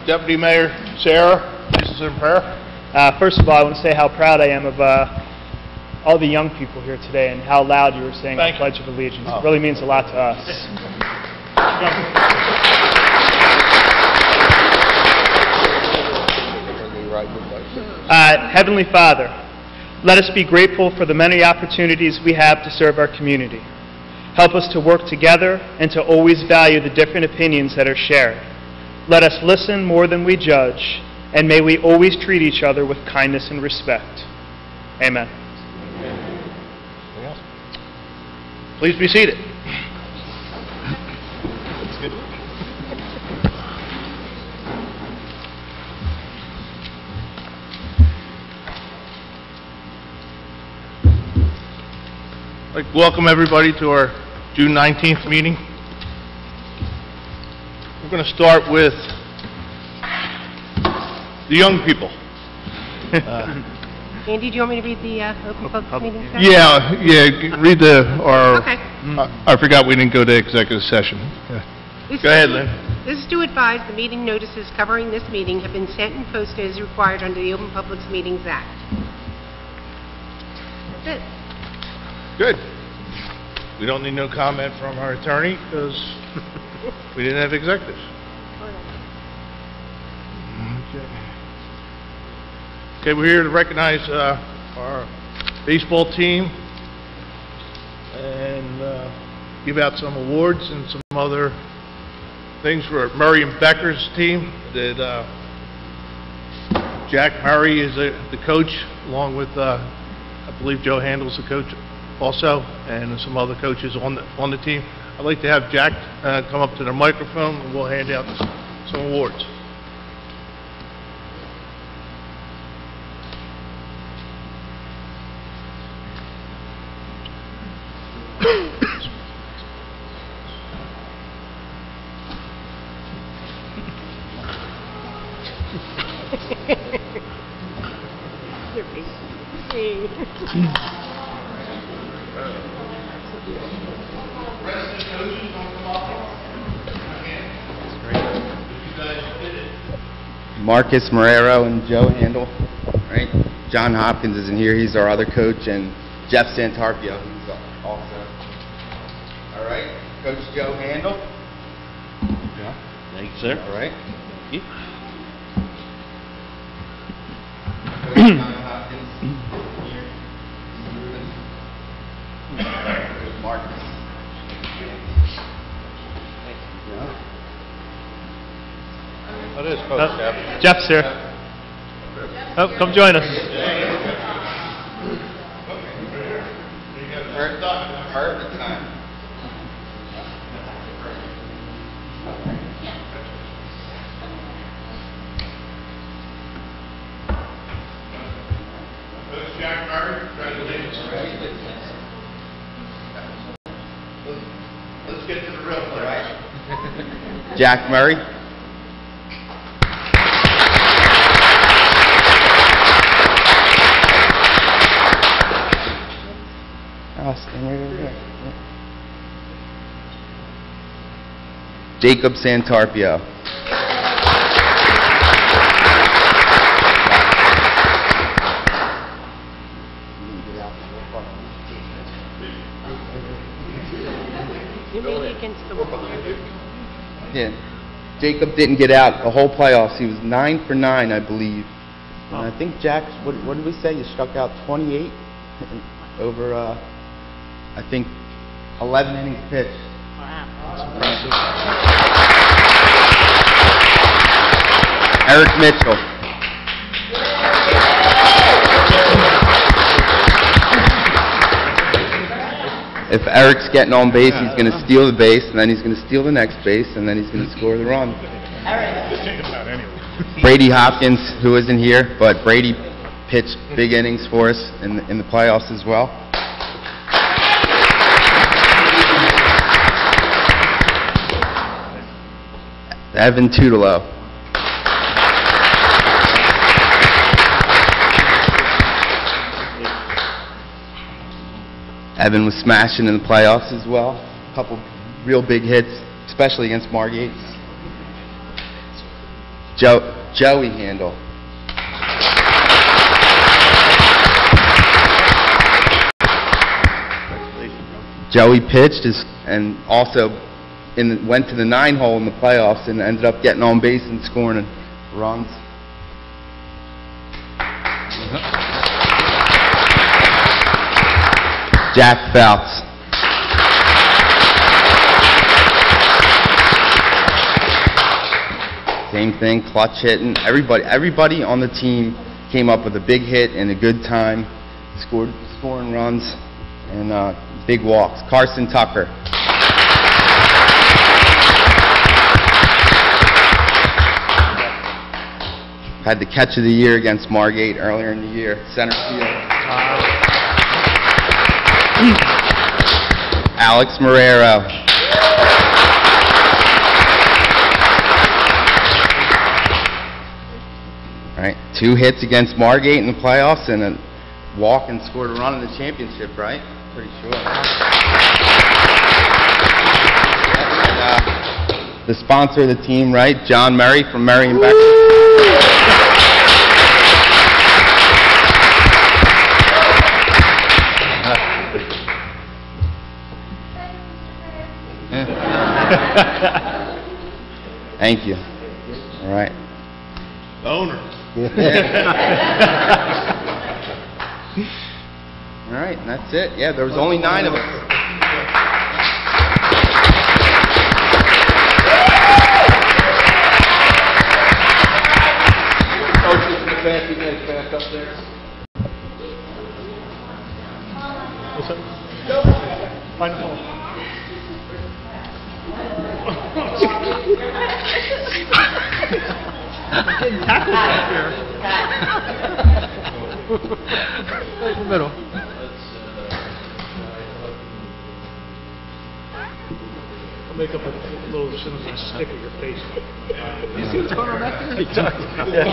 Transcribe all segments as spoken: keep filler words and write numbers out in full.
Deputy Mayor Sarah, please us in prayer. Uh, first of all, I want to say how proud I am of uh, all the young people here today and how loud you were saying Thank the Pledge of Allegiance. Oh. It really means a lot to us. Uh, Heavenly Father, let us be grateful for the many opportunities we have to serve our community. Help us to work together and to always value the different opinions that are shared. Let us listen more than we judge, and may we always treat each other with kindness and respect. Amen. Anything else? Please be seated. That's good. I'd like to welcome everybody to our June nineteenth meeting. We're going to start with the young people. Uh, Andy, do you want me to read the uh, open public meeting stuff? yeah, yeah, read the, or, Okay. uh, I forgot we didn't go to executive session. Yeah. This Go ahead, is- Lynn. This is to advise the meeting notices covering this meeting have been sent and posted as required under the Open Public Meetings Act. That's it. Good. We don't need no comment from our attorney because we didn't have executives. Okay. Okay, we're here to recognize uh, our baseball team and uh, give out some awards and some other things for Murray and Becker's team. That uh, Jack Murray is uh, the coach, along with uh, I believe Joe Handel's the coach also, and some other coaches on the on the team. I'd like to have Jack uh, come up to the microphone and we'll hand out some awards. Your face. Marcus Marrero and Joe Handel, right? John Hopkins isn't here. He's our other coach, and Jeff Santarpio, who's also. All right, Coach Joe Handel. Yeah. Thank you, sir. All right. Thank you. Coach John Hopkins here. Coach Marcus. That is Coach Uh, Jeff. Jeff's here. Oh, come join us. Perfect time. Coach Jack Murray, congratulations. Let's get to the real players. Jack Murray. Oh, stand right over there. Jacob Santarpio. You may be against the wall. Yeah. Jacob didn't get out the whole playoffs. He was nine for nine, I believe. And I think Jack, what, what did we say? You struck out twenty-eight over, uh, I think, eleven innings pitched. Wow. Eric Mitchell. If Eric's getting on base, he's going to steal the base, and then he's going to steal the next base, and then he's going to score the run. Brady Hopkins, who isn't here, but Brady pitched big innings for us in the, in the playoffs as well. Evan Tudelo. Evan was smashing in the playoffs as well. A couple real big hits, especially against Margate. Joe, Joey Handle. Joey pitched his, and also in the, went to the nine hole in the playoffs and ended up getting on base and scoring runs. Jack Fouts. Same thing, clutch hitting. Everybody, everybody on the team came up with a big hit and a good time, scored, scoring runs, and uh, big walks. Carson Tucker. Had the catch of the year against Margate earlier in the year, center field. Alex Marrero. Right, two hits against Margate in the playoffs and a walk and scored a run in the championship, right? Pretty sure. And, uh, the sponsor of the team, right? John Murray from Murray and Becker. Thank you. All right. The owner. All right, and that's it. Yeah, there was only nine of us. What's up? Final ball. I'm getting tackled back here. Right in the middle. I'll make up a little stick of your face. You see what's going on back there? Exactly.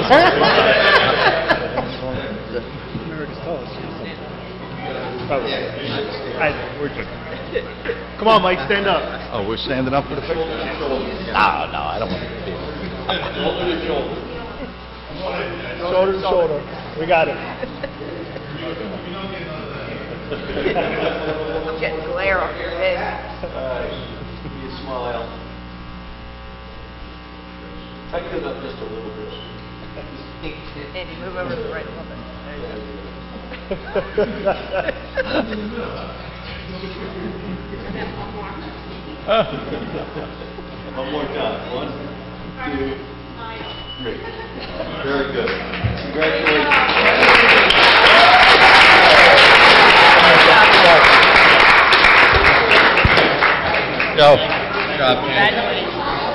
I, we're just, come on, Mike, stand up. Oh, we're standing up for the picture? No, no, I don't want to be. Shoulder to shoulder. Shoulder to shoulder. We got it. I'm getting glare off your head. Give me a smile. Tighten it up just a little bit. Andy, move over to the right a little bit. There you go. One more time. One, two, three. Very good. Congratulations. Go. Good job, Congratulations.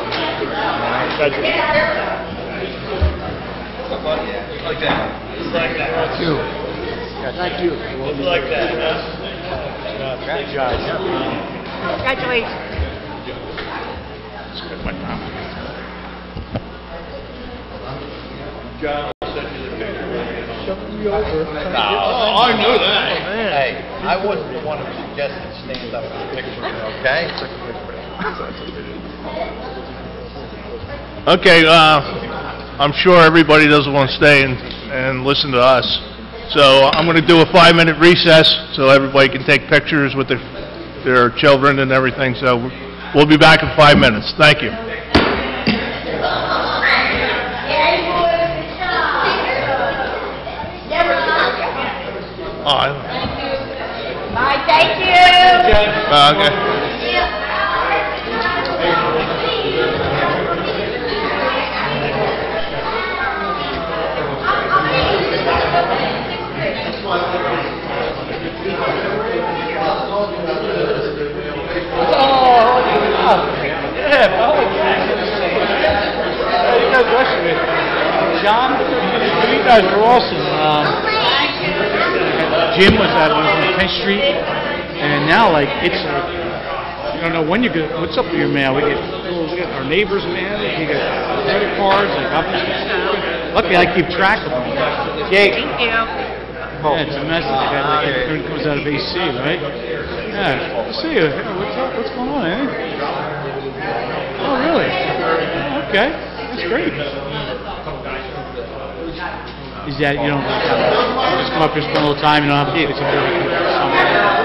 Like that. Like that. Thank you. Thank you. Like that, huh? Good job. Congratulations. John will send you the picture. Oh, I knew that. Hey, I wasn't the one who suggested stand up for the picture, okay? Okay, uh, I'm sure everybody doesn't want to stay and, and listen to us. So I'm going to do a five-minute recess so everybody can take pictures with their, their children and everything. So we'll be back in five minutes. Thank you. Oh, I don't know. Bye, thank you. Uh, okay. John, you guys were awesome. Um, Jim was at on tenth Street, and now like it's like you don't know when you're gonna. What's up with your mail? We get, we get our neighbors' mail. We get credit cards. Like I'm just, luckily, I keep track of them. Thank Jake. you. Yeah, it's a message. Like, I, like everything comes out of A C, right? Yeah. Good to see you. Yeah, what's up? What's going on, eh? Oh, really? Oh, okay. That's great. is that you don't like, have, you just come up here, spend a little time, you don't have a place to go.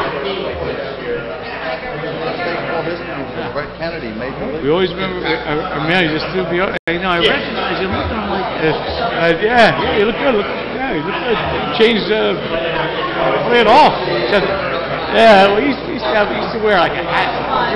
Brett Kennedy, Major League. We always remember our, our man who just threw me. You know, I recognize him. Look at him like, uh, uh, yeah, yeah, you look good. Look, yeah, you look good. He changed, uh, play it off. Just, yeah, well, he used, he used to have, he used to wear like a hat.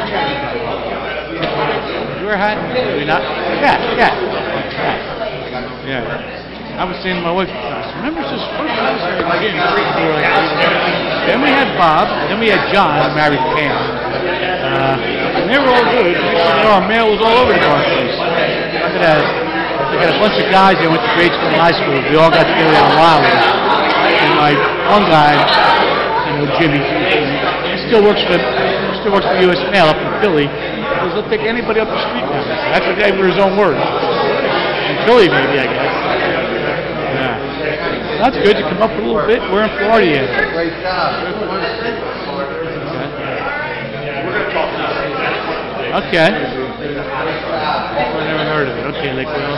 You wear a hat? Do you not? Yeah, yeah, yeah. Yeah. I was saying to my wife, remember this first time I started getting free for like, then we had Bob, then we had John, who married Pam. Uh, and they were all good. Next thing you know, our mail was all over the darkness. I got a, I got a bunch of guys that went to grade school and high school. We all got together on Wiley. And my one guy, you know, Jimmy, he still works for, he still works for U S Mail up in Philly. He goes, he'll take anybody up the street now. That's what they were his own words. In Philly, maybe, I guess. Yeah. That's good. You come up a little bit. We're in Florida yet. Great job. Okay. I never heard of it. Okay, like, well,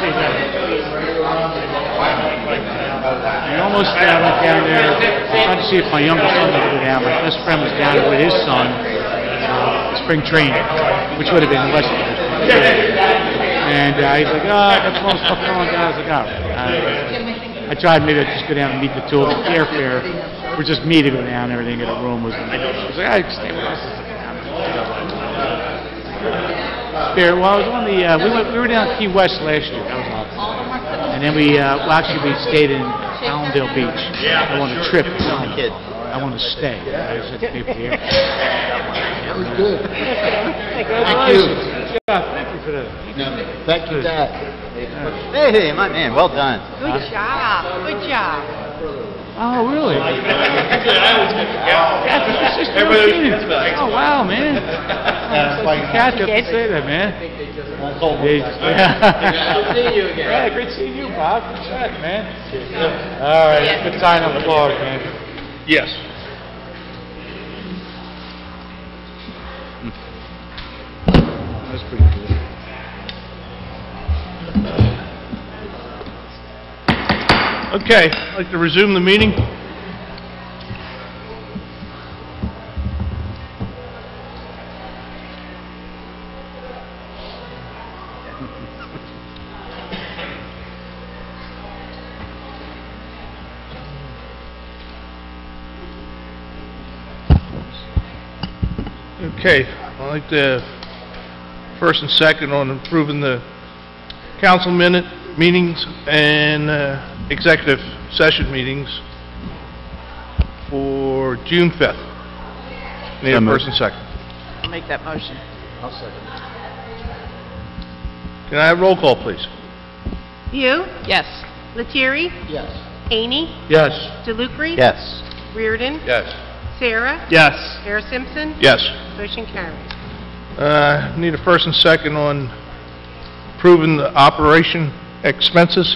I almost uh, went down there trying to see if my younger son would go down. My best friend was down there with his son, uh, spring training, which would have been West Coast. And uh, he's like, oh, that's most stuff going down. I was like, oh. Uh, I tried maybe I'd just go down and meet the two of them. The airfare for just me to go down and everything, get a room was. I was like, I stay with us. There, well, I was on the, uh, we went, we were down at Key West last year, that was awesome. And then we, uh, well, actually we stayed in Allendale Beach. I want a trip, I want to stay. I just had to pay for the airport. That was good. Thank you. Yeah, thank you for that. Thank you, Dad. Hey, hey, my man, well done. Good job, good job. Oh, really? Oh, wow, man. Kathy, I have to say that, man. Yeah. Yeah, great seeing you, Bob. Good chat, man. All right, good sign on the vlog, man. Yes. That's pretty cool. Okay, I'd like to resume the meeting. Okay, I'd like to first and second on improving the council minute meetings and uh, executive session meetings for June fifth. Need a first and second. I'll make that motion. I'll second. Can I have roll call, please? View, Yes. Lettieri, Yes. Haney, Yes. DeLucre. Yes. Reardon, Yes. Sarah, Yes. Mayor Simpson. Yes. Motion carries. Uh, need a first and second on approving the operation expenses.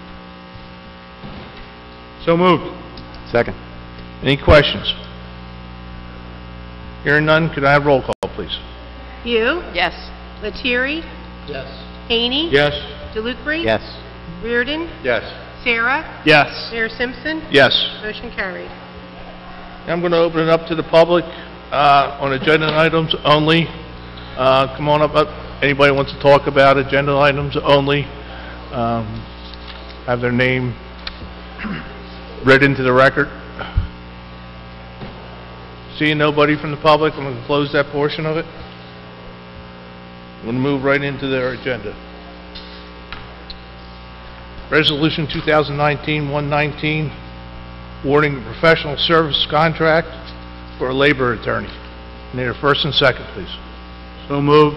So moved. Second. Any questions? Hearing none, could I have roll call, please? View, Yes. Lettieri, Yes. Haney. Yes. DeLucre. Yes. Reardon, Yes. Sarah, Yes. Mayor Simpson. Yes. Motion carried. I'm going to open it up to the public uh, on agenda items only. Uh, Come on up, uh, anybody wants to talk about agenda items only, um, have their name read into the record. Seeing nobody from the public, I'm going to close that portion of it. I'm going to move right into their agenda. Resolution two thousand nineteen one nineteen, awarding a professional service contract for a labor attorney. Need a first and second, please. So moved.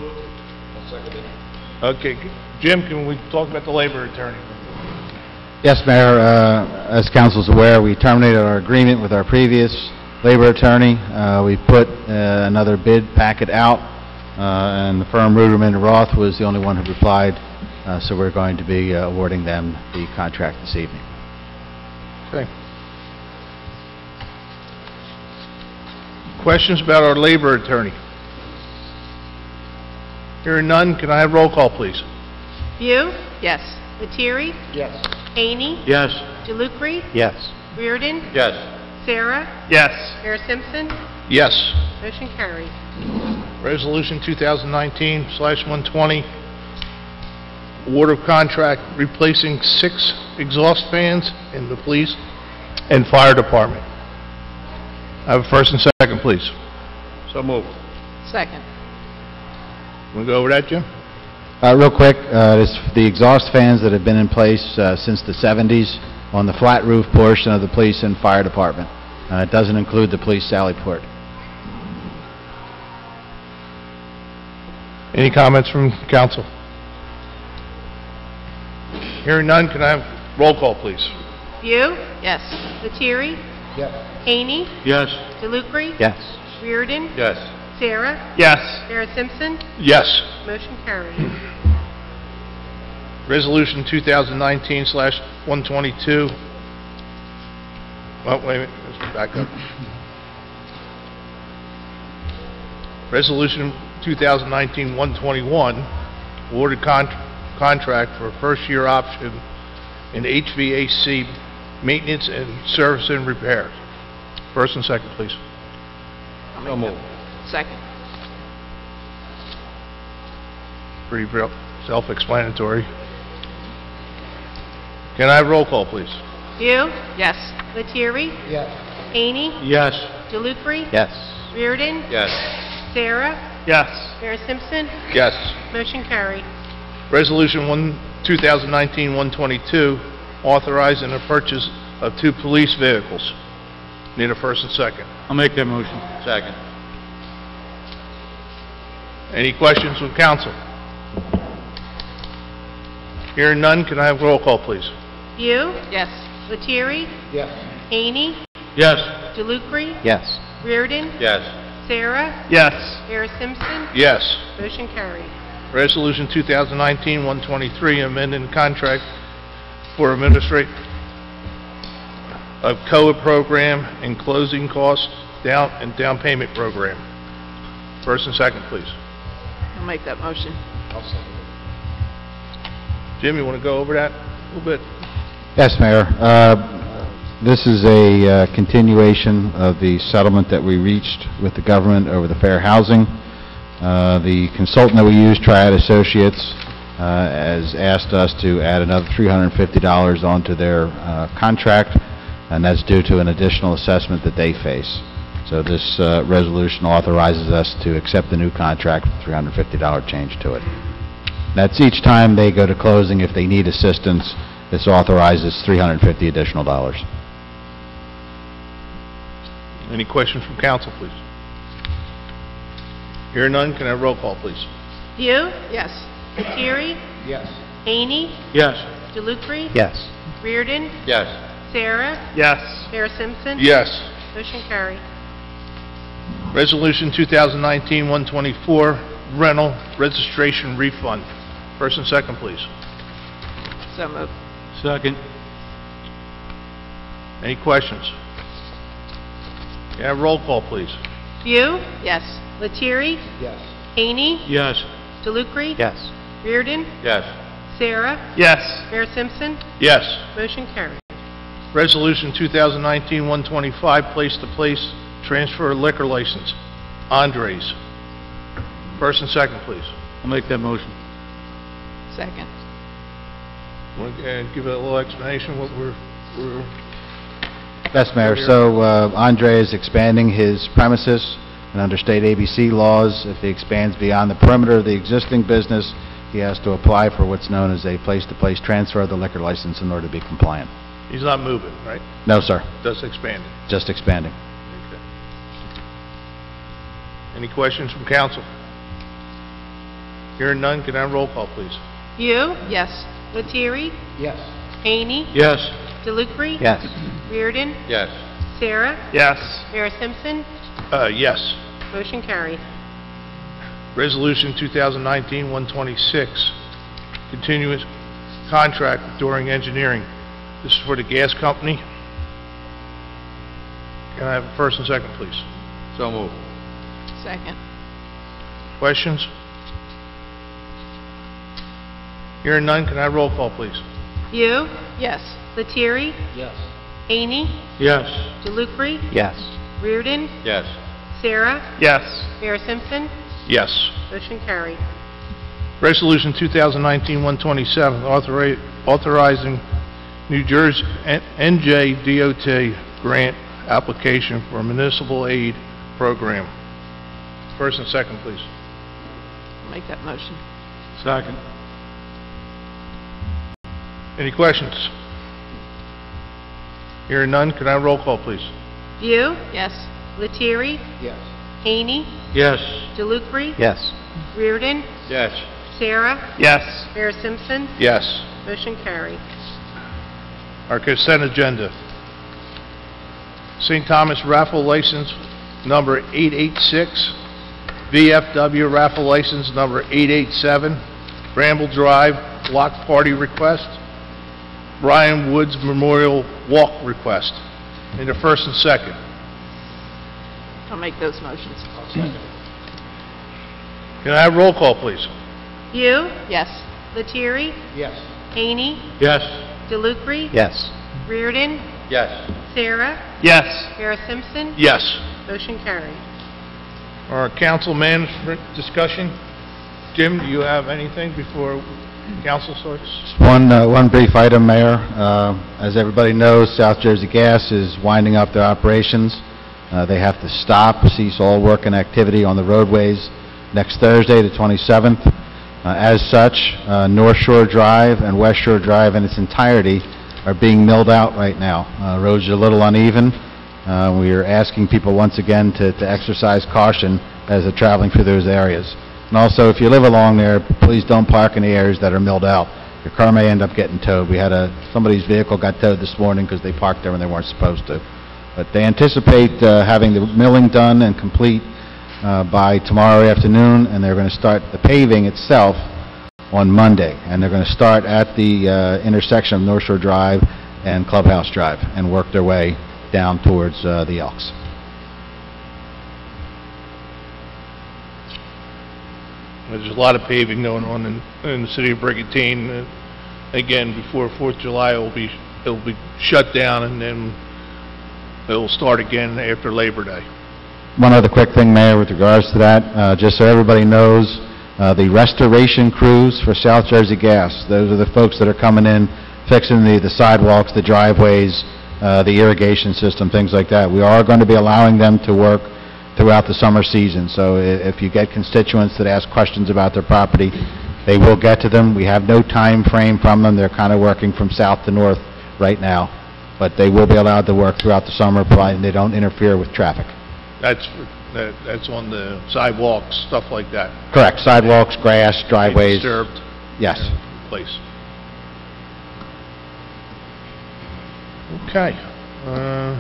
Okay, Jim, can we talk about the labor attorney? Yes, Mayor. Uh, As council's aware, we terminated our agreement with our previous labor attorney. Uh, We put uh, another bid packet out, uh, and the firm Ruderman and Roth was the only one who replied, uh, so we're going to be uh, awarding them the contract this evening. Okay. Questions about our labor attorney? Hearing none, can I have roll call, please? View, Yes. Lettieri, Yes. Haney, Yes. DeLucre? Yes. Reardon? Yes. Sarah? Yes. Mayor Simpson? Yes. Motion carries. Resolution two thousand nineteen one twenty, award of contract replacing six exhaust fans in the police and fire department. I have a first and second, please. So moved. Second. Want to go over that, Jim? Uh, Real quick, uh, this, the exhaust fans that have been in place uh, since the seventies on the flat roof portion of the police and fire department. Uh, It doesn't include the police sally port. Any comments from council? Hearing none, can I have roll call, please? View? Yes. Lettieri? Yes. Haney? Yes. DeLucre? Yes. Reardon? Yes. Sarah? Yes. Mayor Simpson? Yes. Motion carries. Resolution two thousand nineteen one twenty-two. Oh, wait a minute, let's back up. Resolution two thousand nineteen one twenty-one, awarded con- contract for a first-year option in H V A C maintenance and service and repairs. First and second, please. So moved. Second. Pretty real- self-explanatory. Can I have roll call, please? View? Yes. Lettieri? Yes. Haney? Yes. DeLucre? Yes. Reardon? Yes. Sarah? Yes. Mayor Simpson? Yes. Motion carried. Resolution one, two thousand nineteen one twenty-two, authorizing the purchase of two police vehicles. Need a first and second. I'll make that motion. Second. Any questions from council? Hearing none, can I have roll call, please? View? Yes. Lettieri? Yes. Haney? Yes. DeLucre? Yes. Reardon? Yes. Sarah? Yes. Mayor Simpson? Yes. Motion carried. Resolution two thousand nineteen one twenty-three, amending the contract for administrate of C O A program and closing costs down and down payment program. First and second, please. I'll make that motion. Jim, you want to go over that a little bit? Yes, Mayor. Uh, This is a uh, continuation of the settlement that we reached with the government over the fair housing. Uh, The consultant that we used, Triad Associates, uh, has asked us to add another three hundred fifty dollars onto their uh, contract, and that's due to an additional assessment that they face. So this uh, resolution authorizes us to accept the new contract with three hundred fifty dollars change to it. That's each time they go to closing, if they need assistance, this authorizes three hundred fifty additional dollars. Any questions from council, please? Hearing none, can I have roll call, please? View? Yes. Lettieri? Yes. Haney? Yes. DeLucre? Yes. Reardon? Yes. Sarah? Yes. Mayor Simpson? Yes. Motion carried. Resolution two thousand nineteen one twenty-four, rental registration refund. First and second, please. So moved. Second. Any questions? Can I have roll call, please? View? Yes. Lettieri? Yes. Haney? Yes. DeLucre? Yes. Reardon? Yes. Sarah? Yes. Mayor Simpson? Yes. Motion carried. Resolution two thousand nineteen one twenty-five, place-to-place transfer liquor license. Andres. First and second, please. I'll make that motion. Second. Want to give a little explanation what we're, we're, Yes, Mayor. So uh, Andre is expanding his premises, and under state A B C laws, if he expands beyond the perimeter of the existing business, he has to apply for what's known as a place-to-place transfer of the liquor license in order to be compliant. he's not moving, right? No, sir. Just expanding. Just expanding. Okay. Any questions from council? Hearing none, can I have roll call, please? View? Yes. Lettieri? Yes. Haney? Yes. DeLucre? Yes. Reardon? Yes. Sarah? Yes. Mayor Simpson? Uh, yes. Motion carried. Resolution two thousand nineteen one twenty-six, continuous contract with Doring Engineering. This is for the gas company. Can I have a first and second, please? So moved. Second. Questions? Hearing none, can I have roll call, please? View, Yes. Lettieri, Yes. Haney, Yes. DeLucre, Yes. Reardon, Yes. Sarah, Yes. Mayor Simpson. Yes. Motion carried. Resolution two thousand nineteen one twenty-seven, authori- authorizing New Jersey N J D O T grant application for municipal aid program. First and second, please. I'll make that motion. Second. Any questions? Hearing none, can I have roll call, please? View, Yes. Lettieri, Yes. Haney, Yes. DeLucre, Yes. Reardon, Yes. Sarah, Yes. Mayor Simpson. Yes. Motion carried. Our consent agenda. Saint Thomas raffle license number eight eight six, V F W raffle license number eight eight seven, Bramble Drive block party request, Brian Woods Memorial Walk request. In the first and second. I'll make those motions. Can I have roll call, please? View, Yes. Lettieri, Yes. Haney, Yes. DeLucre, Yes. Reardon, Yes. Sarah, Yes. Mayor Simpson. Yes. Motion carried. Our council management discussion. Jim, do you have anything before council starts? One, uh, one brief item, Mayor. Uh, As everybody knows, South Jersey Gas is winding up their operations. Uh, They have to stop, cease all work and activity on the roadways next Thursday, the twenty-seventh. Uh, As such, uh, North Shore Drive and West Shore Drive in its entirety are being milled out right now. Uh, Roads are a little uneven. Uh, We are asking people once again to to exercise caution as they're traveling through those areas. And also, if you live along there, please don't park in the areas that are milled out. Your car may end up getting towed. We had a, somebody's vehicle got towed this morning because they parked there when they weren't supposed to. But they anticipate uh, having the milling done and complete uh, by tomorrow afternoon, and they're going to start the paving itself on Monday. And they're going to start at the uh, intersection of North Shore Drive and Clubhouse Drive and work their way down towards uh, the Elks. There's a lot of paving going on in, in the city of Brigantine. Uh, Again, before Fourth of July, it will be, it will be shut down, and then it will start again after Labor Day. One other quick thing, Mayor, with regards to that, uh, just so everybody knows, uh, the restoration crews for South Jersey Gas, those are the folks that are coming in, fixing the, the sidewalks, the driveways, uh, the irrigation system, things like that. We are going to be allowing them to work throughout the summer season. So i- if you get constituents that ask questions about their property, they will get to them. We have no time frame from them. They're kind of working from south to north right now. But they will be allowed to work throughout the summer, provided they don't interfere with traffic. That's, that- that's on the sidewalks, stuff like that. Correct. Sidewalks, grass, driveways. Disturbed Yes. place. Okay. Uh,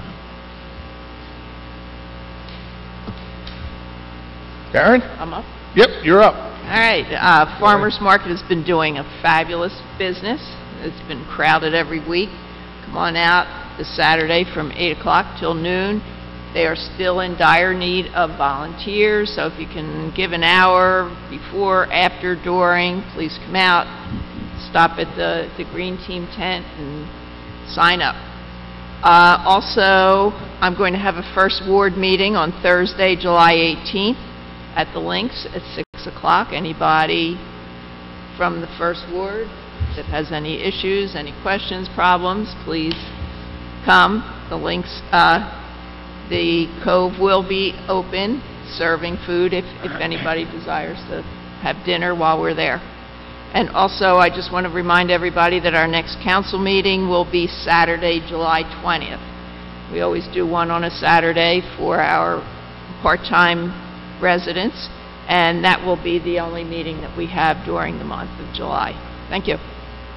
Karen? I'm up. Yep, you're up. All right, uh, Farmers Market has been doing a fabulous business. It's been crowded every week. Come on out this Saturday from eight o'clock till noon. They are still in dire need of volunteers, so if you can give an hour before, after, during, please come out, stop at the, the Green Team tent and sign up. Uh, also, I'm going to have a First Ward meeting on Thursday, July eighteenth at the Links at six o'clock. Anybody from the First Ward that has any issues, any questions, problems, please come. The Links, uh, the Cove will be open, serving food if, if anybody desires to have dinner while we're there. And also, I just want to remind everybody that our next council meeting will be Saturday, July twentieth. We always do one on a Saturday for our part-time residents, and that will be the only meeting that we have during the month of July. Thank you.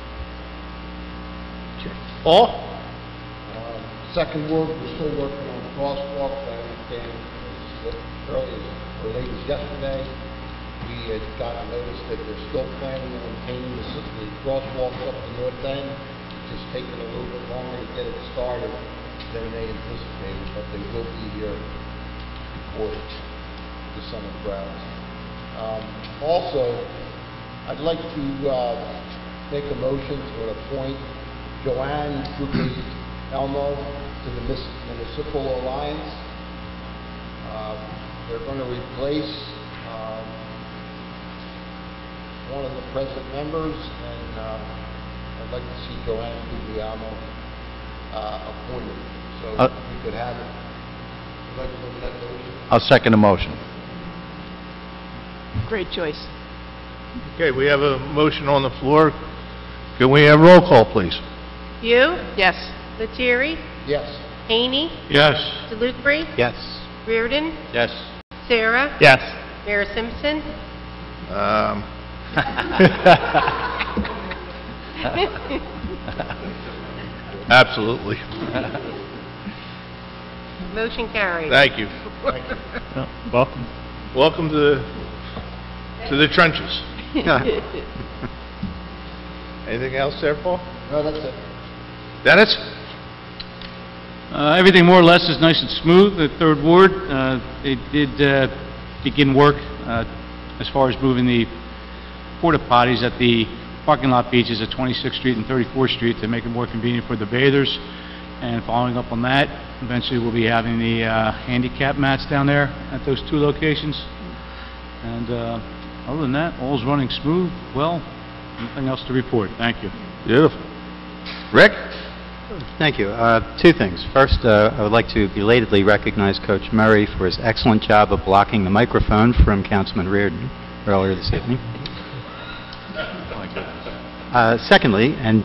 Paul? Um, Second Ward, we're still working on crosswalks. I understand as early as, or late as yesterday, we had gotten notice that they're still planning on painting the, s- the crosswalks up the north end. It's just taking a little bit longer to get it started than they anticipated, but they will be here for the summer crowds. Um, Also, I'd like to uh, make a motion to appoint Joanne Elmo to the Mis- Municipal Alliance. Uh, They're going to replace um, one of the present members, and uh, I'd like to see Joanne Guglielmo uh, appointed. So Uh, if we could have it. Would you like to make that motion? I'll second the motion. Great choice. Okay, we have a motion on the floor. Can we have roll call, please? You, Yes. Lettieri, Yes. Haney, Yes. DeLucre, Yes. Reardon, Yes. Sarah, Yes. Mayor Simpson. Um, absolutely. Motion carried. Thank you. Welcome. Welcome to the, to the trenches. Anything else there, Paul? No, that's it. Dennis? Uh, Everything more or less is nice and smooth. The Third Ward, uh, they did uh, begin work uh, as far as moving the porta potties at the parking lot beaches at twenty-sixth Street and thirty-fourth Street to make it more convenient for the bathers. And following up on that, eventually we'll be having the uh, handicap mats down there at those two locations. And uh, other than that, all's running smooth, well, nothing else to report. Thank you. Beautiful. Rick? Thank you. Uh, Two things. First, uh, I would like to belatedly recognize Coach Murray for his excellent job of blocking the microphone from Councilman Reardon earlier this evening. Uh, Secondly, and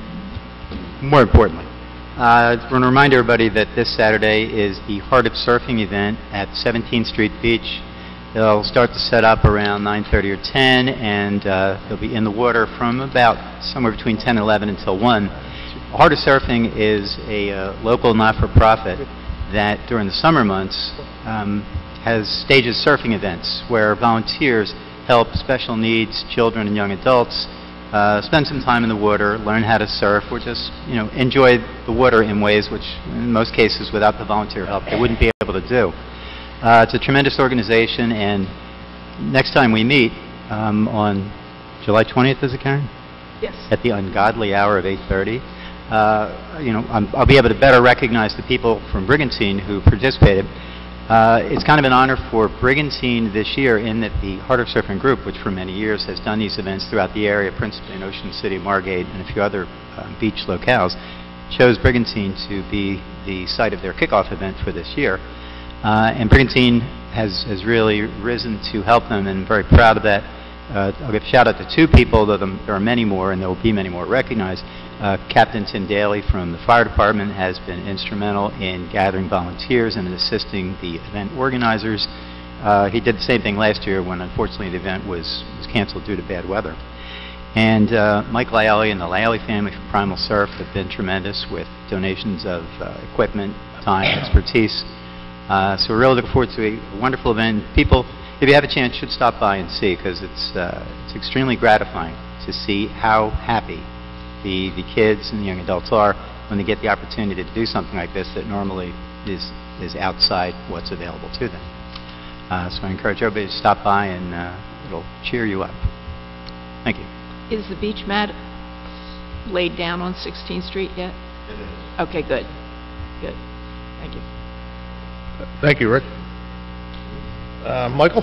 more importantly, uh, I want to remind everybody that this Saturday is the Heart of Surfing event at seventeenth Street Beach. They'll start to set up around nine thirty or ten, and uh, they'll be in the water from about somewhere between ten and eleven until one. Heart of Surfing is a uh, local not-for-profit that during the summer months um, has stages surfing events where volunteers help special needs children and young adults uh, spend some time in the water, learn how to surf, or just, you know, enjoy the water in ways which, in most cases, without the volunteer help, they wouldn't be able to do. Uh, it's a tremendous organization, and next time we meet um, on July twentieth, is it, Karen? Yes. At the ungodly hour of eight thirty. Uh, you know, I'm, I'll be able to better recognize the people from Brigantine who participated. Uh, it's kind of an honor for Brigantine this year in that the Heart of Surfing Group, which for many years has done these events throughout the area, principally in Ocean City, Margate, and a few other uh, beach locales, chose Brigantine to be the site of their kickoff event for this year. Uh, and Brigantine has, has really risen to help them, and I'm very proud of that. Uh, I'll give a shout out to two people, though there are many more, and there will be many more recognized. Uh, Captain Tim Daly from the fire department has been instrumental in gathering volunteers and in assisting the event organizers. Uh, he did the same thing last year when, unfortunately, the event was, was canceled due to bad weather. And uh, Mike Lyally and the Lyally family from Primal Surf have been tremendous with donations of uh, equipment, time, expertise. Uh, so we're really looking forward to a wonderful event. People, if you have a chance, should stop by and see, because it's, uh, it's extremely gratifying to see how happy the, the kids and the young adults are when they get the opportunity to do something like this that normally is, is outside what's available to them. Uh, so I encourage everybody to stop by, and uh, it'll cheer you up. Thank you. Is the beach mat laid down on sixteenth Street yet? It is. Okay, good. Good. Thank you. Thank you, Rick. Uh, Michael?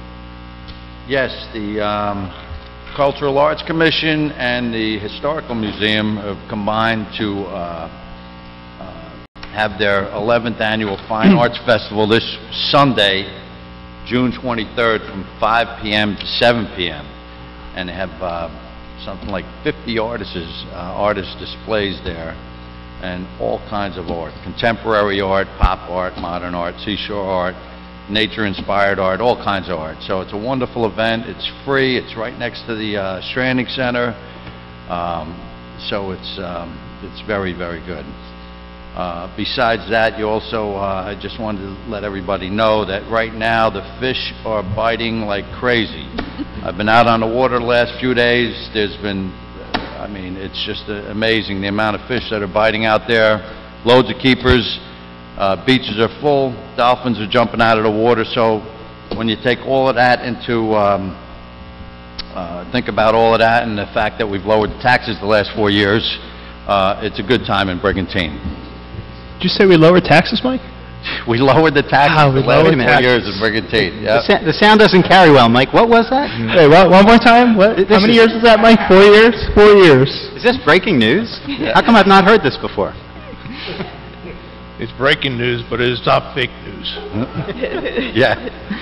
Yes, the um, Cultural Arts Commission and the Historical Museum have combined to uh, uh, have their eleventh Annual Fine Arts Festival this Sunday, June twenty-third, from five p m to seven p m And they have uh, something like fifty artists, uh, artist displays there, and all kinds of art, contemporary art, pop art, modern art, seashore art, nature-inspired art, all kinds of art. So it's a wonderful event. It's free. It's right next to the uh, Stranding Center. Um, so it's, um, it's very, very good. Uh, besides that, you also, uh, I just wanted to let everybody know that right now the fish are biting like crazy. I've been out on the water the last few days. There's been, I mean, it's just uh, amazing the amount of fish that are biting out there. Loads of keepers. Uh, beaches are full, dolphins are jumping out of the water, so when you take all of that into um, uh, think about all of that and the fact that we've lowered the taxes the last four years, uh, it's a good time in Brigantine. Did you say we lowered taxes, Mike? We lowered the taxes Wow, we the last lowered four taxes. years in Brigantine. The Yep. sa- the sound doesn't carry well, Mike. What was that? Wait, what, one more time? What? This How many is- years is that, Mike? Four years? Four years. Is this breaking news? How come I've not heard this before? It's breaking news, but it is not fake news. Yeah.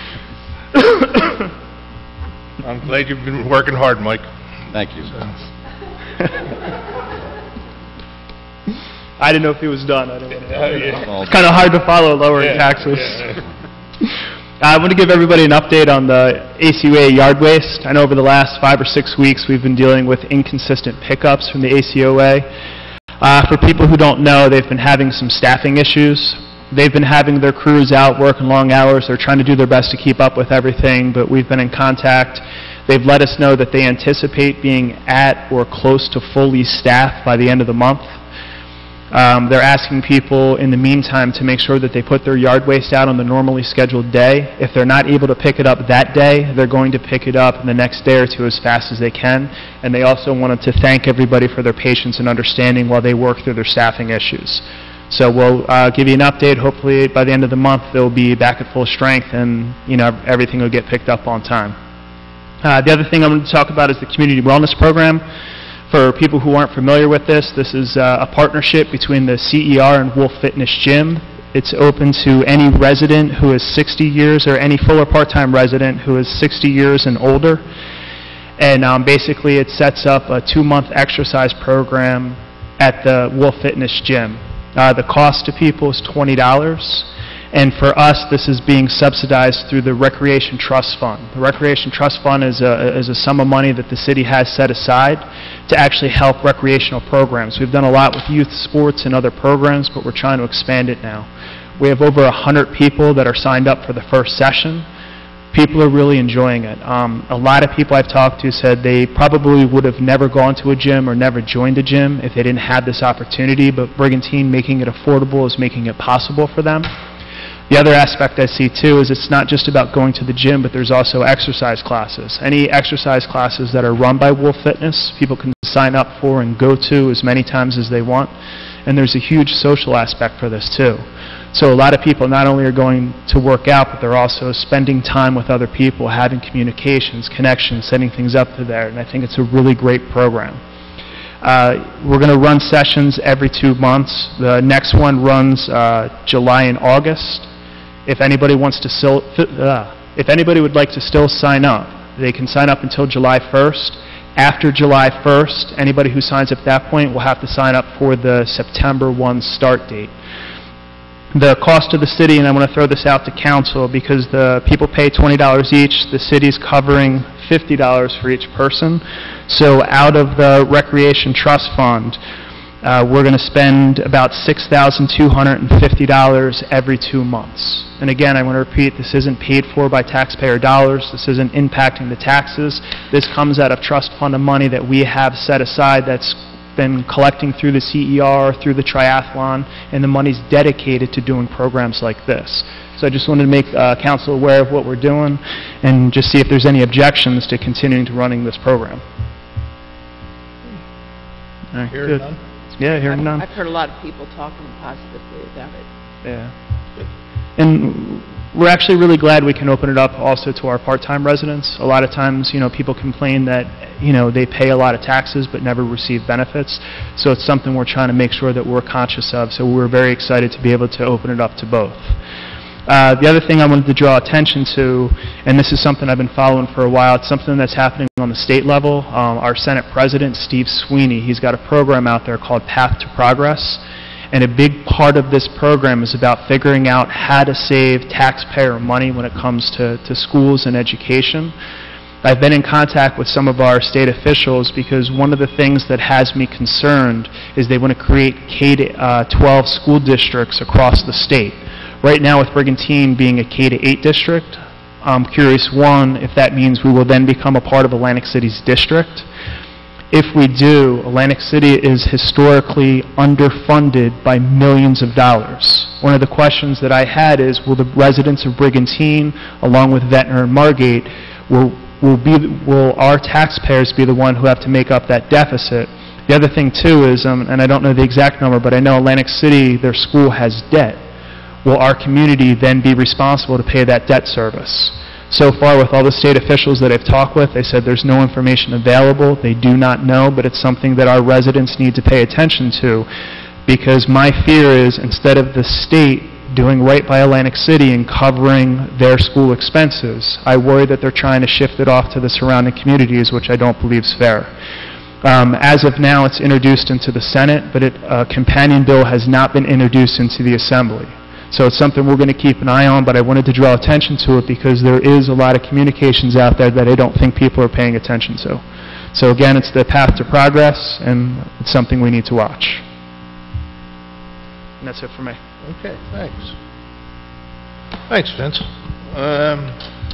I'm glad you've been working hard, Mike. Thank you. I didn't know if he was done. I didn't want to. Oh, yeah. It's kind of hard to follow lowering Yeah, taxes. yeah, I want to give everybody an update on the A C U A yard waste. I know over the last five or six weeks we've been dealing with inconsistent pickups from the A C O A. Uh, for people who don't know, they've been having some staffing issues. They've been having their crews out working long hours. They're trying to do their best to keep up with everything, but we've been in contact. They've let us know that they anticipate being at or close to fully staffed by the end of the month. Um, they're asking people in the meantime to make sure that they put their yard waste out on the normally scheduled day. If they're not able to pick it up that day, they're going to pick it up in the next day or two as fast as they can. And they also wanted to thank everybody for their patience and understanding while they work through their staffing issues. So we'll uh, give you an update. Hopefully by the end of the month they'll be back at full strength and you know everything will get picked up on time. Uh, the other thing I'm going to talk about is the Community Wellness Program. For people who aren't familiar with this, this is uh, a partnership between the C E R and Wolf Fitness Gym. It's open to any resident who is sixty years or any full or part-time resident who is sixty years and older. And um, basically it sets up a two-month exercise program at the Wolf Fitness Gym. Uh, the cost to people is twenty dollars. And for us, this is being subsidized through the Recreation Trust Fund. The Recreation Trust Fund is a, is a sum of money that the city has set aside to actually help recreational programs. We've done a lot with youth sports and other programs, but we're trying to expand it now. We have over one hundred people that are signed up for the first session. People are really enjoying it. Um, a lot of people I've talked to said they probably would have never gone to a gym or never joined a gym if they didn't have this opportunity, but Brigantine making it affordable is making it possible for them. The other aspect I see too is it's not just about going to the gym, but there's also exercise classes. Any exercise classes that are run by Wolf Fitness, people can sign up for and go to as many times as they want. And there's a huge social aspect for this too. So a lot of people not only are going to work out, but they're also spending time with other people, having communications, connections, setting things up to there. And I think it's a really great program. Uh, we're going to run sessions every two months. The next one runs uh, July and August. If anybody wants to still, uh, if anybody would like to still sign up, they can sign up until July first. After July first, anybody who signs up at that point will have to sign up for the September first start date. The cost to the city, and I want to throw this out to council because the people pay twenty dollars each, the city's covering fifty dollars for each person. So out of the Recreation Trust Fund, uh, we're going to spend about six thousand two hundred fifty dollars every two months. And again, I want to repeat, this isn't paid for by taxpayer dollars. This isn't impacting the taxes. This comes out of trust fund of money that we have set aside that's been collecting through the C E R, through the triathlon, and the money's dedicated to doing programs like this. So I just wanted to make uh, council aware of what we're doing and just see if there's any objections to continuing to running this program. All right, Hearing good. none? Yeah, hearing none. I've heard a lot of people talking positively about it. Yeah. And we're actually really glad we can open it up also to our part-time residents. A lot of times, you know, people complain that, you know, they pay a lot of taxes but never receive benefits. So it's something we're trying to make sure that we're conscious of. So we're very excited to be able to open it up to both. Uh, the other thing I wanted to draw attention to, and this is something I've been following for a while, it's something that's happening on the state level. Um, our Senate President, Steve Sweeney, he's got a program out there called Path to Progress. And a big part of this program is about figuring out how to save taxpayer money when it comes to, to schools and education. I've been in contact with some of our state officials because one of the things that has me concerned is they want to create K twelve school districts across the state. Right now with Brigantine being a K eight district, I'm curious, one, if that means we will then become a part of Atlantic City's district. If we do, Atlantic City is historically underfunded by millions of dollars. One of the questions that I had is, will the residents of Brigantine, along with Ventnor and Margate, will will be, will our taxpayers be the one who have to make up that deficit? The other thing too is, um, and I don't know the exact number, but I know Atlantic City, their school has debt. Will our community then be responsible to pay that debt service? So far, with all the state officials that I've talked with, they said there's no information available. They do not know, but it's something that our residents need to pay attention to, because my fear is, instead of the state doing right by Atlantic City and covering their school expenses, I worry that they're trying to shift it off to the surrounding communities, which I don't believe is fair. Um, as of now, it's introduced into the Senate, but it, a companion bill has not been introduced into the Assembly. So it's something we're going to keep an eye on, but I wanted to draw attention to it because there is a lot of communications out there that I don't think people are paying attention to. So again, it's the path to progress, and it's something we need to watch. And that's it for me. Okay, thanks. Thanks, Vince. Um,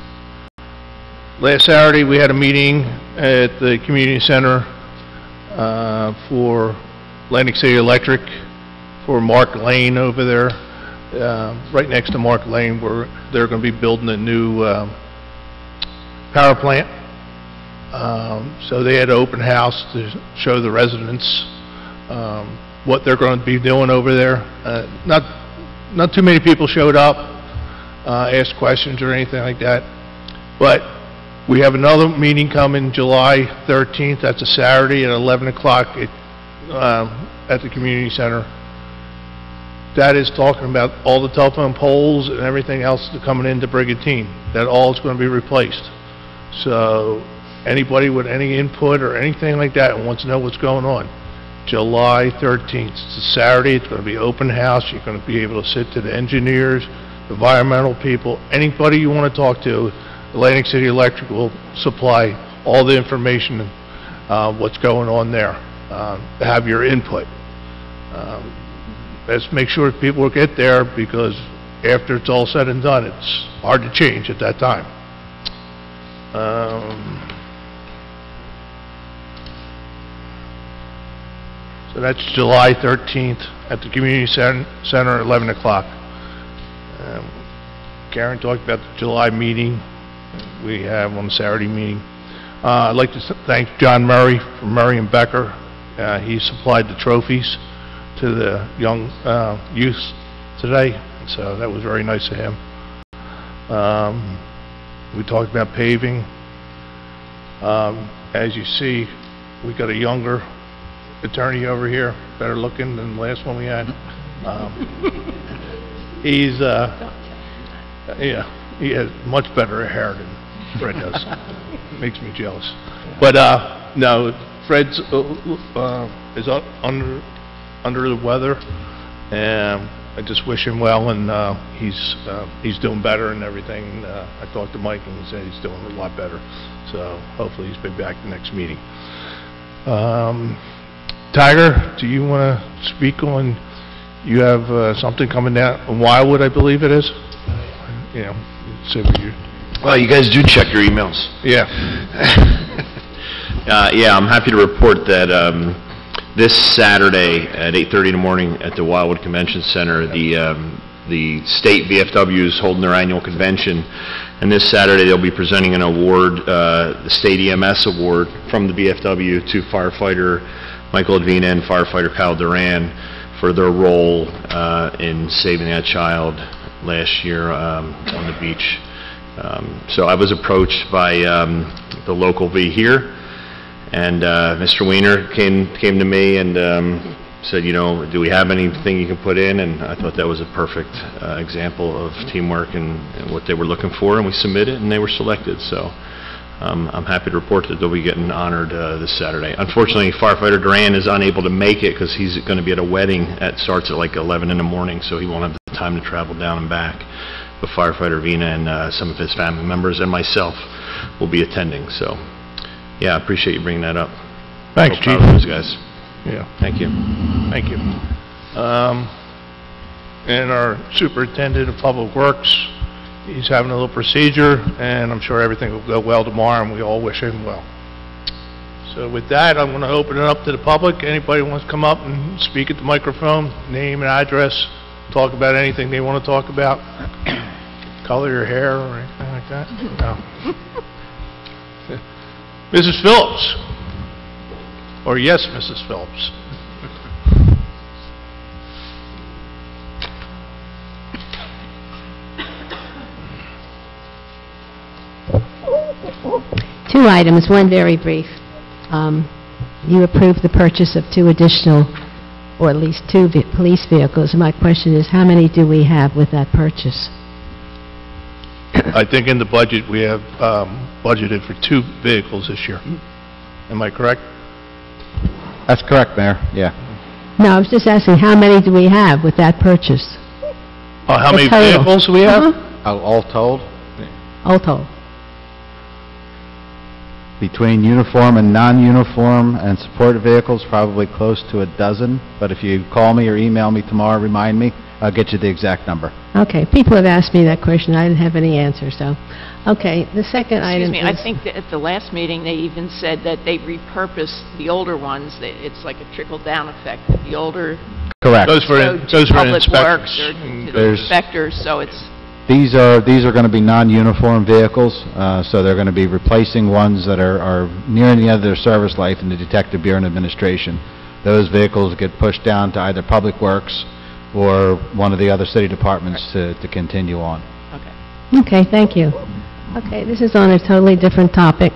last Saturday, we had a meeting at the community center uh, for Atlantic City Electric, for Mark Lane over there. Uh, right next to Mark Lane, where they're going to be building a new um, power plant. Um, so they had an open house to show the residents um, what they're going to be doing over there. Uh, not, not too many people showed up, uh, asked questions or anything like that. But we have another meeting coming July thirteenth. That's a Saturday at eleven o'clock at, um, at the community center. That is talking about all the telephone poles and everything else that coming into Brigantine. That all is going to be replaced. So anybody with any input or anything like that and wants to know what's going on, July thirteenth. It's a Saturday. It's going to be open house. You're going to be able to sit to the engineers, the environmental people, anybody you want to talk to. Atlantic City Electric will supply all the information, uh, what's going on there, uh, to have your input. Um, Let's make sure people will get there, because after it's all said and done, it's hard to change at that time. Um, so that's July thirteenth at the community cen center, eleven o'clock. Um, Karen talked about the July meeting we have on the Saturday meeting. Uh, I'd like to thank John Murray from Murray and Becker. Uh, he supplied the trophies to the young uh, youth today, so that was very nice of him. Um, we talked about paving. Um, as you see, we got a younger attorney over here, better looking than the last one we had. Um, he's, uh, yeah, he has much better hair than Fred does. Makes me jealous. But uh, no, Fred's uh, uh, is under. under the weather, and I just wish him well, and uh, he's uh, he's doing better and everything. Uh, I talked to Mike, and he said he's doing a lot better, so hopefully he's been back the next meeting. Um, Tiger, do you want to speak on, you have uh, something coming down in Wildwood, I believe it is? You know, see what you... Well, you guys do check your emails. Yeah. uh, yeah, I'm happy to report that um, this Saturday at eight thirty in the morning at the Wildwood Convention Center, the um, the state V F W is holding their annual convention, and this Saturday they'll be presenting an award, uh, the State E M S Award from the V F W to firefighter Michael Advina and firefighter Kyle Duran for their role uh, in saving that child last year um, on the beach. Um, so I was approached by um, the local V here, and uh, Mister Weiner came came to me and um, said, you know, do we have anything you can put in? And I thought that was a perfect uh, example of teamwork and, and what they were looking for, and we submitted and they were selected. So um, I'm happy to report that they'll be getting honored uh, this Saturday. Unfortunately, firefighter Duran is unable to make it because he's going to be at a wedding that starts at like eleven in the morning, so he won't have the time to travel down and back. But firefighter Vina and uh, some of his family members and myself will be attending. So yeah, I appreciate you bringing that up. Thanks, Chief. Chief. Guys. Yeah. Thank you. Thank you. Um, and our superintendent of public works, he's having a little procedure, and I'm sure everything will go well tomorrow, and we all wish him well. So with that, I'm going to open it up to the public. Anybody wants to come up and speak at the microphone, name and address, talk about anything they want to talk about, color your hair or anything like that? No. Missus Phillips? Or yes, Missus Phillips? Two items, one very brief. Um, You approved the purchase of two additional, or at least two ve- police vehicles. My question is, how many do we have with that purchase? I think in the budget, we have um, budgeted for two vehicles this year. Am I correct? That's correct, Mayor, yeah. No, I was just asking, how many do we have with that purchase? Uh, How The many total. vehicles do we have? Uh-huh. All all told, All told. between uniform and non-uniform and support vehicles, probably close to a dozen, but if you call me or email me tomorrow, remind me, I'll get you the exact number. Okay, people have asked me that question, I didn't have any answer, so. Okay, the second item Excuse me, I is- think that at the last meeting, they even said that they repurposed the older ones, that it's like a trickle-down effect. The older Correct. Goes for, go in- to goes for Public Works inspectors. or Mm. to the There's- inspectors, so it's, These are, these are going to be non-uniform vehicles, uh, so they're going to be replacing ones that are, are nearing the end of their service life in the Detective Bureau and Administration. Those vehicles get pushed down to either Public Works or one of the other city departments to, to continue on. okay. Okay, thank you. Okay, this is on a totally different topic.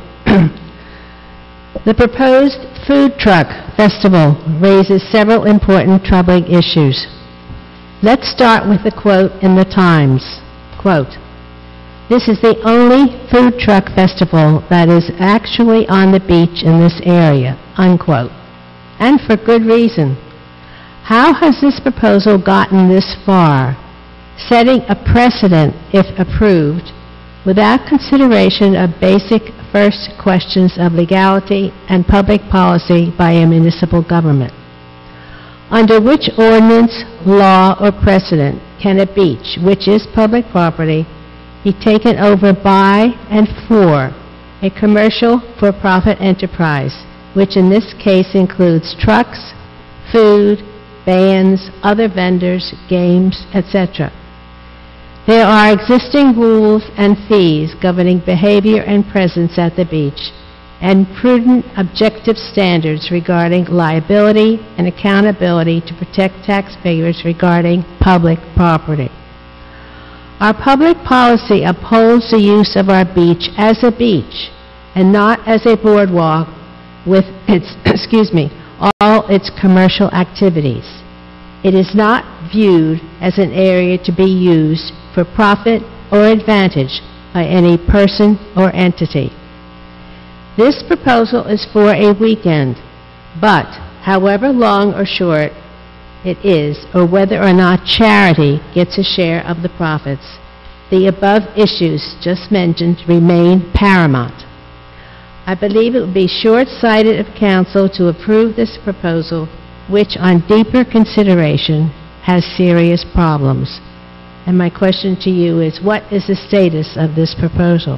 The proposed food truck festival raises several important troubling issues. Let's start with the quote in the Times. Quote, "This is the only food truck festival that is actually on the beach in this area," unquote. And for good reason. How has this proposal gotten this far, setting a precedent, if approved, without consideration of basic first questions of legality and public policy by a municipal government? Under which ordinance, law, or precedent can a beach, which is public property, be taken over by and for a commercial for-profit enterprise, which in this case includes trucks, food, bands, other vendors, games, et cetera? There are existing rules and fees governing behavior and presence at the beach, and prudent objective standards regarding liability and accountability to protect taxpayers regarding public property. Our public policy upholds the use of our beach as a beach and not as a boardwalk with its, excuse me, all its commercial activities. It is not viewed as an area to be used for profit or advantage by any person or entity. This proposal is for a weekend, but however long or short it is, or whether or not charity gets a share of the profits, the above issues just mentioned remain paramount. I believe it would be short-sighted of council to approve this proposal, which on deeper consideration has serious problems. And my question to you is, what is the status of this proposal?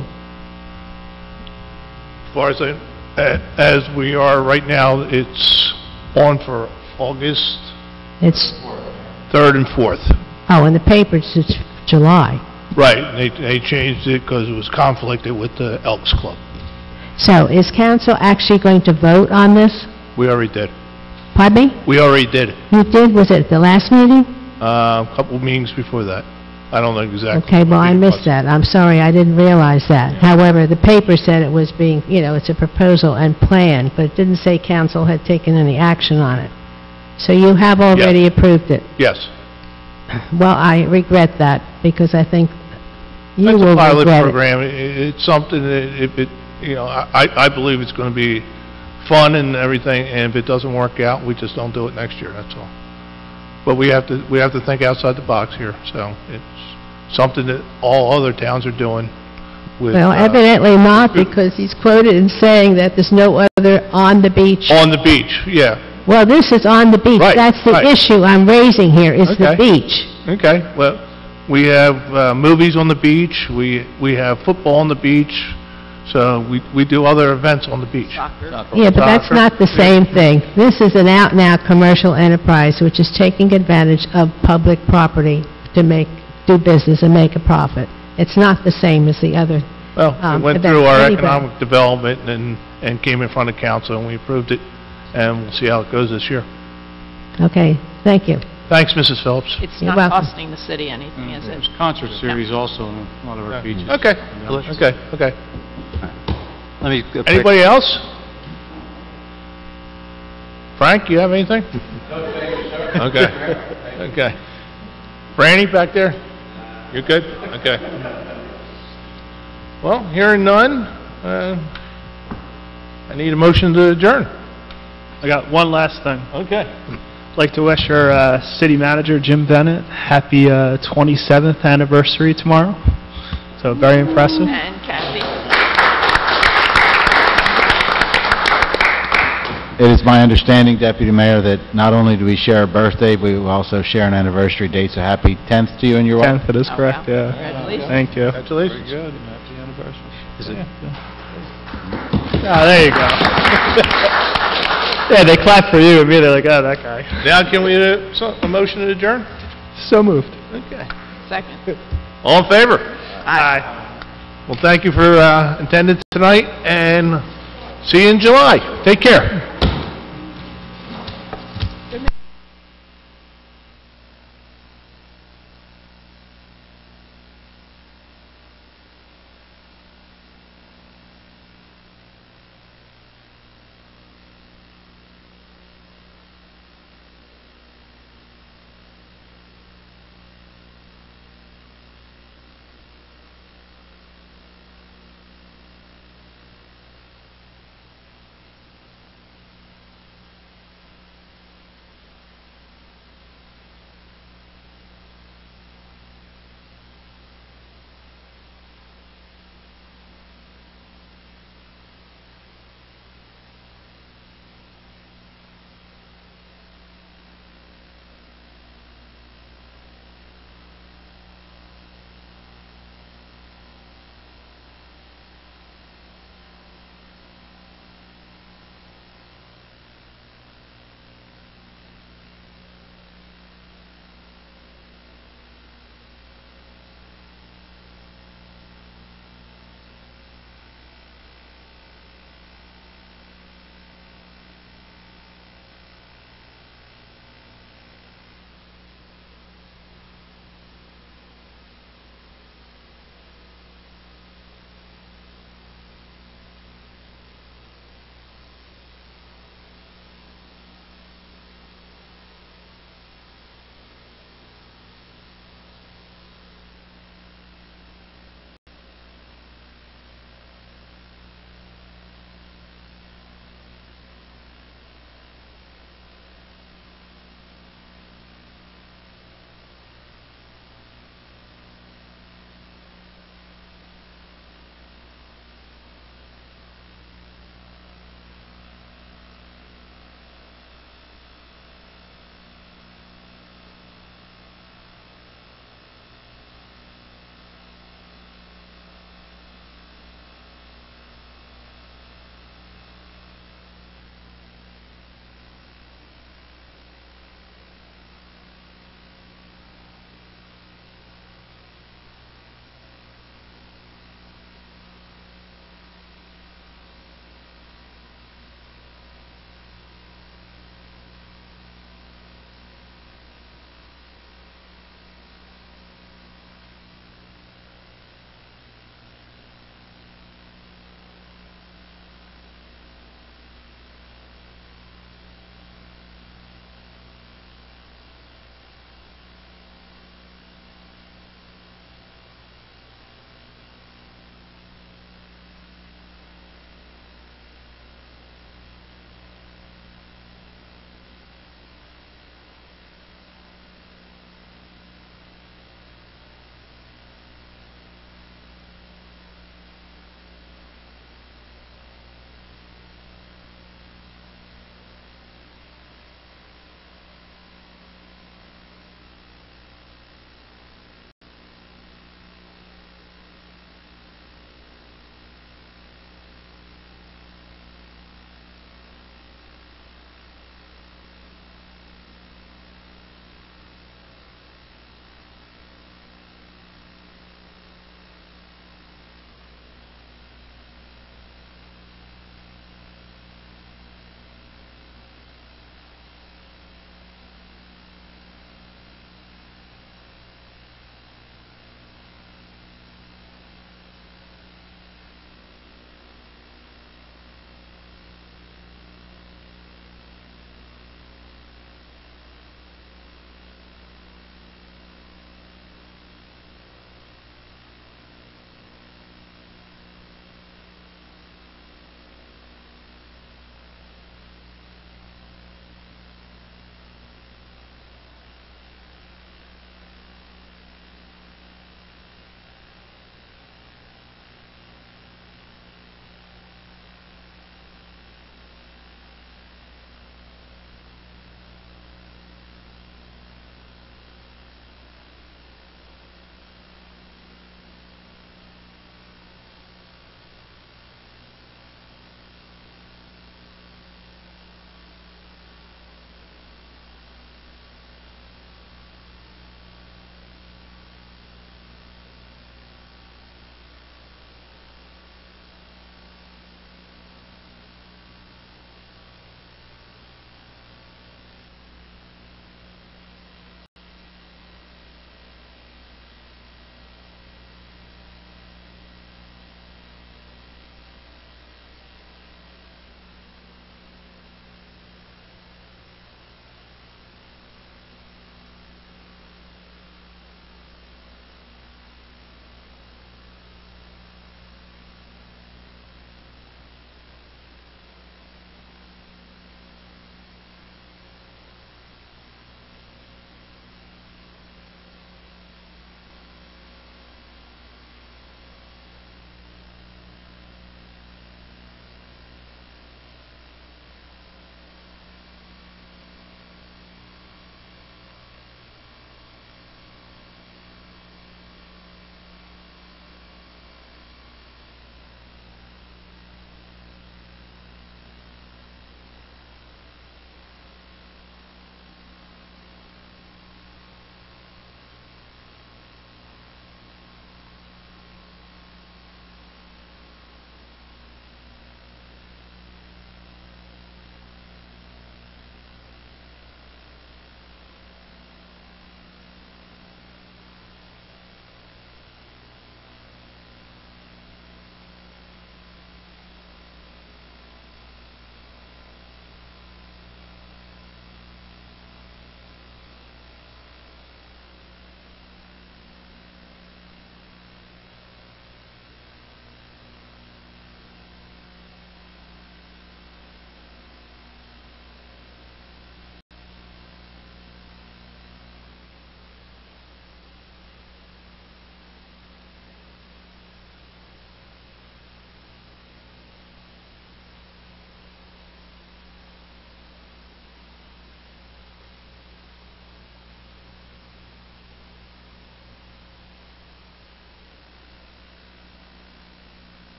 As far as I, a- as we are right now, it's on for August It's, third and fourth. oh, in the papers, it's July. Right, and they, they changed it because it was conflicted with the Elks Club. So is council actually going to vote on this? We already did. Pardon me? We already did it. You did, was it the last meeting? Uh, a couple meetings before that. I don't know exactly. Okay, well, I what it missed was. that. I'm sorry, I didn't realize that. However, the paper said it was being, you know, it's a proposal and plan, but it didn't say council had taken any action on it. So you have already approved it. Yes. Well, I regret that, because I think you It's will a pilot regret it. program. I- It's something that if it, you know, I, I believe it's going to be fun and everything, and if it doesn't work out, we just don't do it next year, that's all. But we have to, we have to think outside the box here, so it's something that all other towns are doing with... Well, uh, evidently not, because he's quoted in saying that there's no other on the beach. On the beach, yeah. Well, this is on the beach. Right, That's the right. issue I'm raising here, is the Okay. beach. Okay, well, we have uh, movies on the beach, we, we have football on the beach, so we, we do other events on the beach. Yeah, but that's Soccer. not the same thing. This is an out-and-out commercial enterprise which is taking advantage of public property to make, do business and make a profit. It's not the same as the other Well, um, we went event through our anyway. economic development and, and came in front of council, and we approved it, and we'll see how it goes this year. Okay, thank you. Thanks, Missus Phillips. It's You're not welcome. costing the city anything, is it? There's concert series also in a lot of our beaches. Okay, okay, okay. Let me... go quick. Anybody else? Frank, you have anything? Okay, okay. Franny back there? You're good? Okay. Well, hearing none, uh, I need a motion to adjourn. I got one last thing. Okay. I'd like to wish our uh, city manager, Jim Bennett, happy uh, twenty-seventh anniversary tomorrow. So very impressive. And Kathy? It is my understanding, Deputy Mayor, that not only do we share a birthday, we will also share an anniversary date, so happy tenth to you and your wife. tenth, it is Oh, correct, wow. yeah. Congratulations. Thank you. Congratulations. Very good, happy anniversary. Is it- Ah, there you go. Yeah, they clap for you, and me, they're like, oh, that guy. Now, can we, uh, so- a motion to adjourn? So moved. Okay. Second. All in favor? Aye. Well, thank you for uh, attendance tonight, and see you in July. Take care.